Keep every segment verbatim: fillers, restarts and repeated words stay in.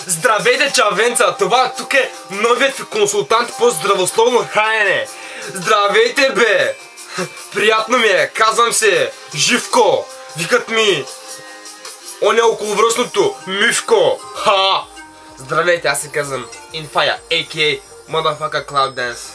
Здравейте, чавенца! Това тук е новият ви консултант по здравословно хранене. Здравейте, бе! Приятно ми е, казвам се Живко. Викат ми оня околовръстното Мивко. Ха! Здравейте, аз се казвам Инфая, а ка а. Motherfucker Cloud Dance.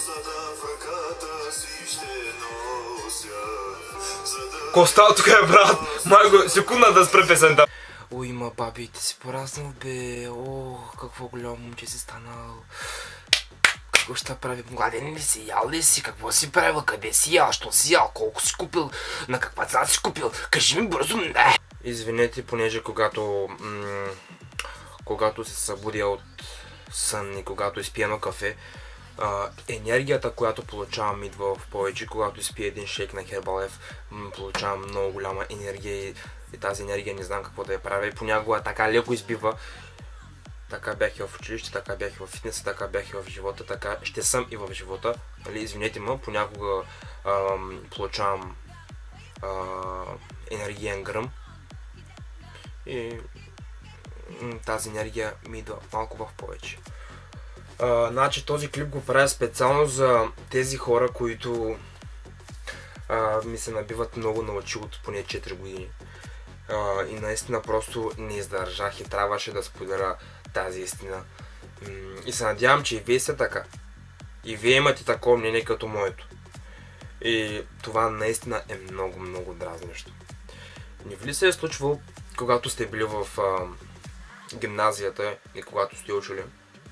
Ко става тук е, брат? Майго, секунда да спре песента. Ой, ма баби, ти си пораснал, бе. Ох, какво голямо момче си станал. Какво ще прави? Гладен ли си? Ял ли си? Какво си правил? Къде си ял? Що си ял? Колко си купил? На каква цена си купил? Кажи ми бързо, не! Извинете, понеже когато... когато се събудя от сън и когато изпия едно кафе, Uh, енергията, която получавам, идва в повече. Когато изпия един шейк на Herbalife, получавам много голяма енергия и, и тази енергия не знам какво да я правя и понякога така леко избива. Така бях и в училище, така бях и в фитнеса, така бях и в живота, така ще съм и в живота. Нали, извинете ме, понякога uh, получавам uh, енергиен гръм и тази енергия ми идва малко в повече. Uh, значи този клип го правя специално за тези хора, които uh, ми се набиват много на очи от поне четири години. Uh, и наистина просто не издържах и трябваше да споделя тази истина. Mm, и се надявам, че и вие сте така. И вие имате такова мнение като моето. И това наистина е много, много дразнещо. Не ви ли се е случвало, когато сте били в uh, гимназията и когато сте учили,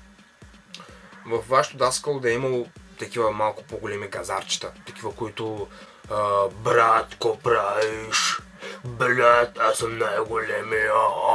в вашето даскало да е имало такива малко по-големи газарчета, такива, които а, брат, ко правиш? Брат, аз съм най-големия.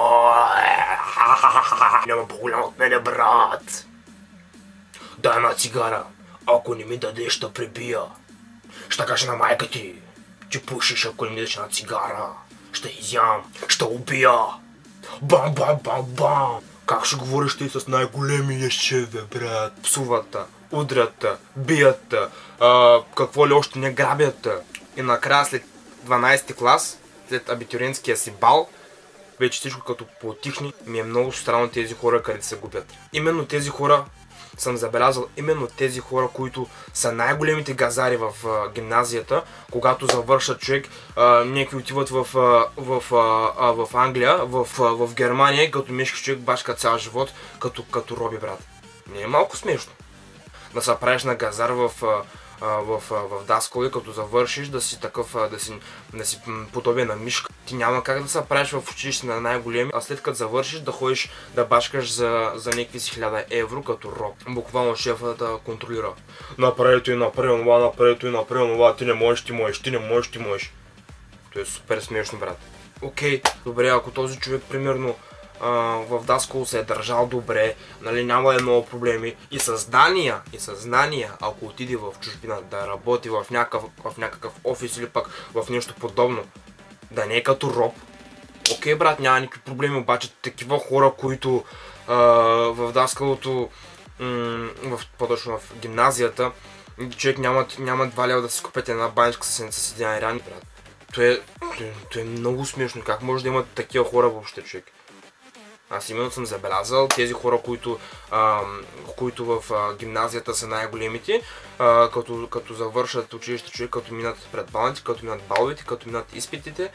Няма по-голям от мене, брат. Дай една цигара, ако не ми дадеш, ще прибия. Ще кажа на майка ти, че пушиш, ако не ми дадеш една цигара. Ще изям, ще убия. Бам, бам, бам, бам. Как ще говориш ти с най-големия шеф, бе, брат? Псуват, удрят, бият, а, какво ли още не грабят. И накрая след дванайсети клас, след абитуриентския си бал, вече всичко като потихни, ми е много странно тези хора където се губят. Именно тези хора съм забелязал, именно тези хора, които са най-големите газари в а, гимназията, когато завършат човек, някои отиват в, а, в, а, в Англия, в, а, в Германия, като мишки човек башка цял живот, като, като роби, брат. Не е малко смешно да се правиш на газар в, а, в, а, в даскало и като завършиш да си такъв, а, да си, да си подобен на мишка. Ти няма как да се правиш в училище на най-големи, а след като завършиш да ходиш да башкаш за, за някакви си хиляда евро като роб. Буквално шефа да контролира. Направи и направи онова, направи и направи онова, ти не можеш, ти можеш, ти не можеш, ти можеш. Това е супер смешно, брат. Окей, добре, ако този човек примерно а, в даскало се е държал добре, нали, няма много проблеми и съзнания, и съзнания, ако отиде в чужбина да работи в някакъв, в някакъв офис или пък в нещо подобно, да не е като роб. Окей, брат, няма никакви проблеми, обаче такива хора, които а, в даскалото, в, по-точно в гимназията, човек нямат, нямат два лева да си купят една баничка с един айран, брат. То е, то, е, то е много смешно. Как може да имат такива хора въобще, човек? Аз именно съм забелязал тези хора, които, а, които в а, гимназията са най-големите, а, като, като завършат училище човек, като минат пред балните, като минат баловете, като минат изпитите.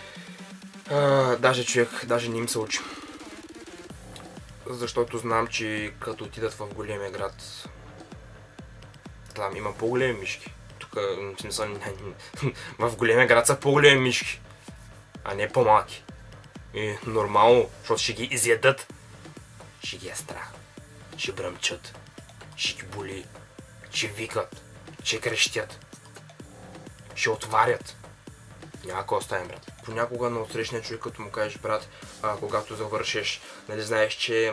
А, даже човек, даже не им се учи. Защото знам, че като отидат в големия град, там има по-големи мишки. Тук, в смисъл, в големия град са по-големи мишки, а не по-малки. И нормално, защото ще ги изядат. Ще ги е страх. Ще бръмчат. Ще ги боли. Ще викат. Ще крещят. Ще отварят. Няма какво оставим, брат. Понякога на отсрещния човек, като му кажеш, брат, а, когато завършиш, нали знаеш, че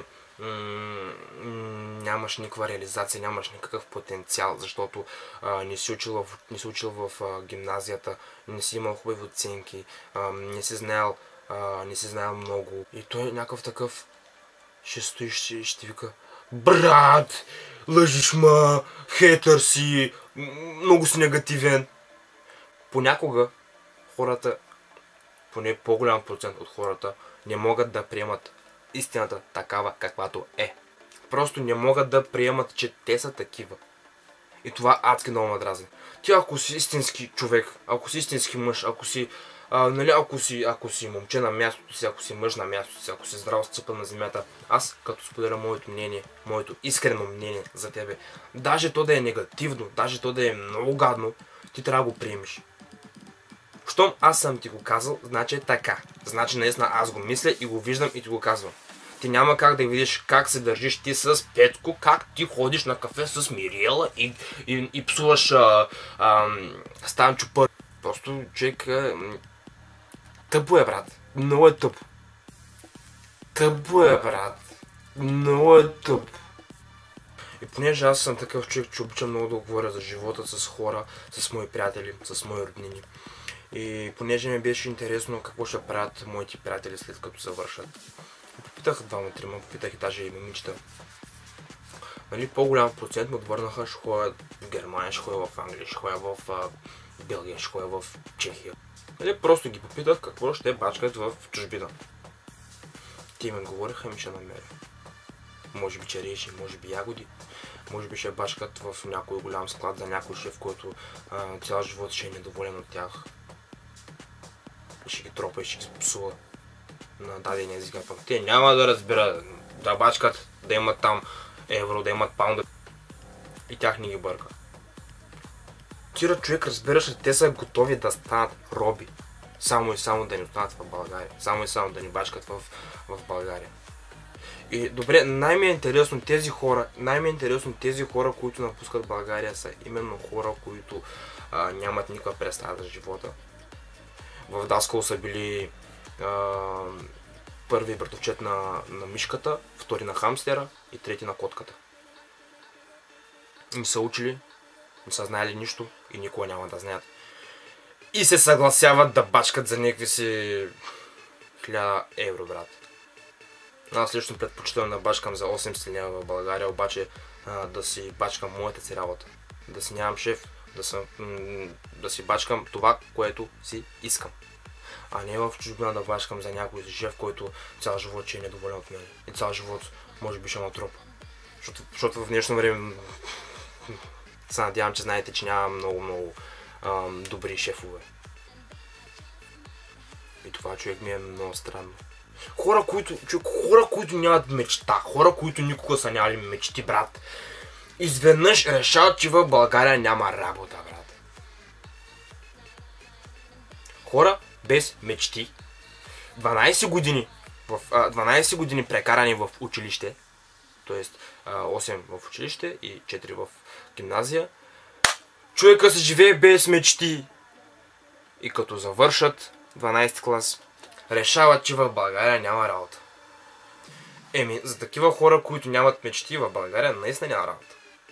нямаш никаква реализация, нямаш никакъв потенциал, защото а, не си учил в, не си учил в а, гимназията, не си имал хубави оценки, а, не си знаел Uh, не си знаел много. И той е някакъв такъв, ще стоиш, ще, ще вика, брат, лъжиш ма, хейтър си, много си негативен. Понякога хората, поне по-голям процент от хората, не могат да приемат истината такава каквато е. Просто не могат да приемат, че те са такива. И това адски много ме дразни. Ти ако си истински човек, ако си истински мъж, ако си, а, нали, ако си, ако си момче на мястото си, ако си мъж на мястото си, ако си здраво сцъпан на земята, аз като споделя моето мнение, моето искрено мнение за тебе, даже то да е негативно, даже то да е много гадно, ти трябва да го приемеш. Щом аз съм ти го казал, значи е така. Значи наистина аз го мисля и го виждам и ти го казвам. Ти няма как да видиш как се държиш ти с Петко, как ти ходиш на кафе с Мириела и, и, и псуваш а, а, Станчо Пър. Просто човек а, тъпо е, брат. Много е тъпо. Тъпо е, брат. Много е тъпо. И понеже аз съм такъв човек, че обичам много да говоря за живота с хора, с мои приятели, с мои роднини. И понеже ми беше интересно какво ще правят моите приятели след като завършат. Попитах двама-трима, попитах и даже и момичета. Нали, по-голям процент ме отвърнаха, ще ходя в Германия, ще ходя в Англия, ще ходя в а, Белгия, ще ходя в Чехия. Нали, просто ги попитах какво ще бачкат в чужбина. Те ми говориха, ми ще намеря. Може би череши, може би ягоди, може би ще бачкат в някой голям склад за някой шеф, който а, цял живот ще е недоволен от тях. И ще ги тропа и ще ги псува на даден език. Пък те няма да разбират да бачкат, да имат там евро, да имат паунда. И тях не ги бърка. Тира човек, разбираш ли, те са готови да станат роби. Само и само да ни останат в България. Само и само да ни бачкат в, в България. И добре, най-ми е интересно тези хора, най-ми е интересно тези хора, които напускат България, са именно хора, които а, нямат никаква представа за живота. В Даскал са били а, първи братовчет на, на мишката, втори на хамстера и трети на котката. Не са учили, не са знаели нищо и никога няма да знаят. И се съгласяват да бачкат за някакви си хиляда евро, брат. Аз лично предпочитам да бачкам за осемстотин лева в България, обаче а, да си бачкам моята си работа. Да си нямам шеф, да, съм, да си бачкам това, което си искам. А не в чужбина да бачкам за някой шеф, който цял живот ще е недоволен от мен. И цял живот може би ще ме тропа. Защото, защото в днешно време се надявам, че знаете, че няма много-много добри шефове. И това човек ми е много странно. Хора, които, човек, хора, които нямат мечта, хора, които никога са нямали мечти, брат. Изведнъж решават, че в България няма работа, брат. Хора без мечти. дванайсет години, в, а, дванайсет години прекарани в училище, т.е. осем в училище и четири в гимназия. Човека се живее без мечти. И като завършат дванайсети клас, решават, че в България няма работа. Еми, за такива хора, които нямат мечти в България, наистина няма работа.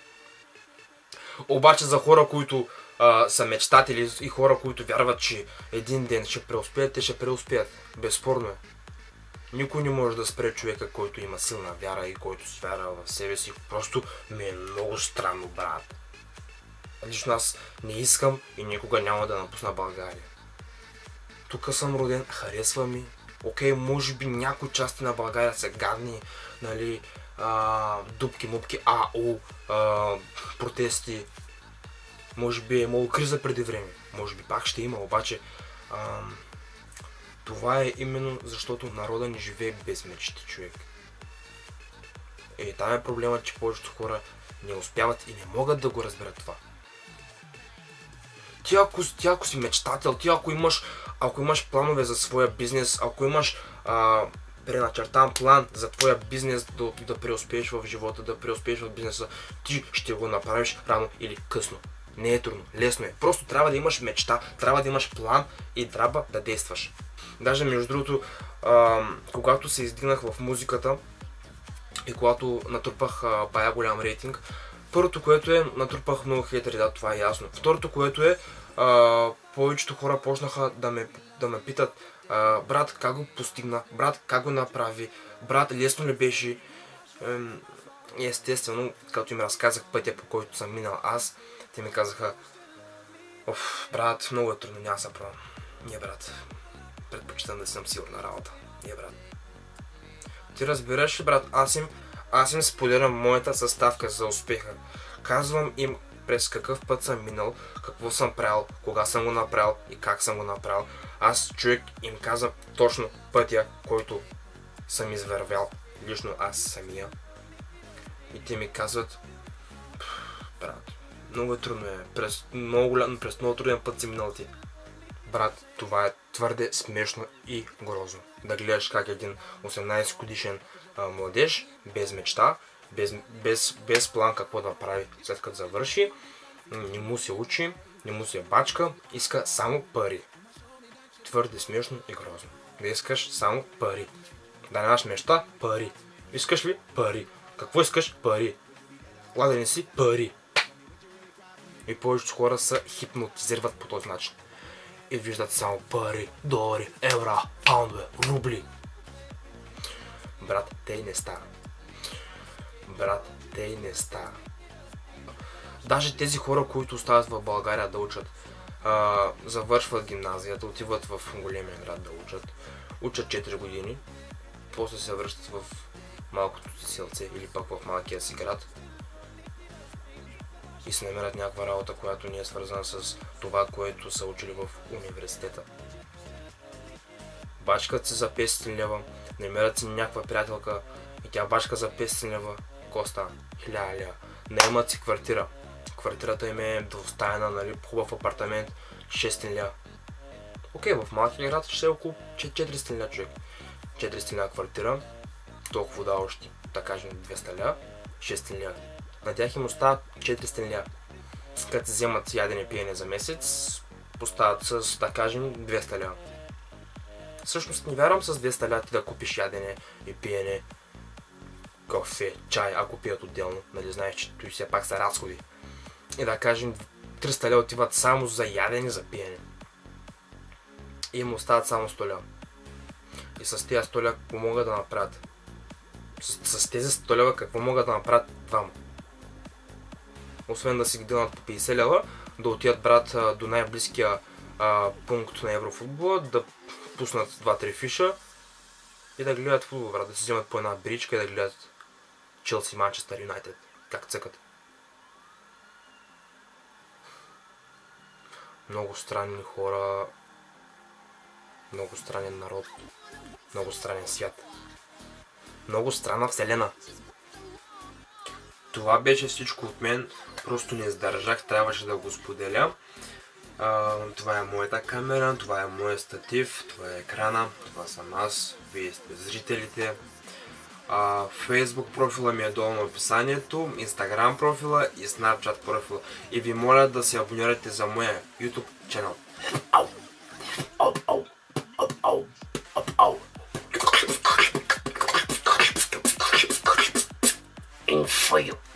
Обаче за хора, които а, са мечтатели и хора, които вярват, че един ден ще преуспеят, те ще преуспеят. Безспорно е. Никой не може да спре човека, който има силна вяра и който си вяра в себе си. Просто ми е много странно, брат. Лично аз не искам и никога няма да напусна България. Тук съм роден, харесва ми. Окей, може би някои части на България са гадни, нали, а, дупки, мупки, АО, а, протести. Може би е имало криза преди време, може би пак ще има, обаче а, това е именно защото народа не живее без мечти, човек. И там е проблемът, че повечето хора не успяват и не могат да го разберат това. Ти ако, ти ако си мечтател, ти ако имаш, ако имаш планове за своя бизнес, ако имаш а, преначертан план за твоя бизнес да, да преуспееш в живота, да преуспееш в бизнеса, ти ще го направиш рано или късно. Не е трудно, лесно е. Просто трябва да имаш мечта, трябва да имаш план и трябва да действаш. Даже между другото, а, когато се издигнах в музиката и когато натрупах а, бая голям рейтинг, първото, което е, натрупах много хейтери, да, това е ясно. Второто, което е, а, повечето хора почнаха да ме, да ме питат, а, брат, как го постигна, брат, как го направи, брат, лесно ли беше? Ем, естествено, като им разказах пътя, по който съм минал аз, те ми казаха, оф, брат, много е трудно, няма се правя. Не, брат, предпочитам да съм сигурна работа. Не, брат. Ти разбираш ли, брат? Аз им, аз им споделям моята съставка за успеха. Казвам им през какъв път съм минал, какво съм правил, кога съм го направил и как съм го направил. Аз, човек, им казвам точно пътя, който съм извървял. Лично аз самия. И те ми казват, брат, много е трудно е. През много, голям, през много труден път си минал ти. Брат, това е твърде смешно и грозно. Да гледаш как един осемнайсет годишен а, младеж, без мечта, без, без, без план какво да прави след като завърши, не му се учи, не му се бачка, иска само пари. Твърде смешно и грозно. Да искаш само пари. Да нямаш мечта? Пари. Искаш ли? Пари. Какво искаш? Пари. Ладен си? Пари. И повечето хора се хипнотизират по този начин. И виждат само пари, долари, евра, паундове, рубли. Брат, тъй не става. Брат, тъй не става. Даже тези хора, които остават в България да учат, а, завършват гимназията, отиват в големия град да учат, учат четири години, после се връщат в малкото си селце или пък в малкия си град и се намерят някаква работа, която не е свързана с това, което са учили в университета. Бачкат се за петстотин лева, намерят си някаква приятелка и тя бачка за петстотин лева, коста хиляда лева. Наемат си квартира. Квартирата им е двустайна, нали, хубав апартамент, шестстотин лева. Окей, в малкия град ще е около четиристотин лева човек. четиристотин лева квартира, толкова да още, да кажем двеста лева, шестстотин лева. На тях им остават четиристотин лева. Като вземат ядене и пиене за месец, поставят с, да кажем, двеста лева. Всъщност не вярвам с двеста лева ти да купиш ядене и пиене, кафе, чай, ако пият отделно. Нали знаеш, че той все пак са разходи. И да кажем, триста лева отиват само за ядене, за пиене. И им остават само сто лева. И с тези сто лева какво могат да направят? С, с тези сто лева какво могат да направят двама? Освен да си ги дълнат по петдесет лева, да отидат, брат, до най-близкия а, пункт на Еврофутбола, да пуснат два-три фиша и да гледат футбол, брат, да си вземат по една бричка и да гледат Челси Манчестър Юнайтед, как цъкат. Много странни хора, много странен народ, много странен свят, много странна вселена. Това беше всичко от мен, просто не издържах, трябваше да го споделя. А, това е моята камера, това е моят статив, това е екрана, това съм аз, вие сте зрителите. А, Facebook профила ми е долу на описанието, Instagram профила и Snapchat профила. И ви моля да се абонирате за моя YouTube канал. Ау! Ау, ау, ау, ау, ау, ау.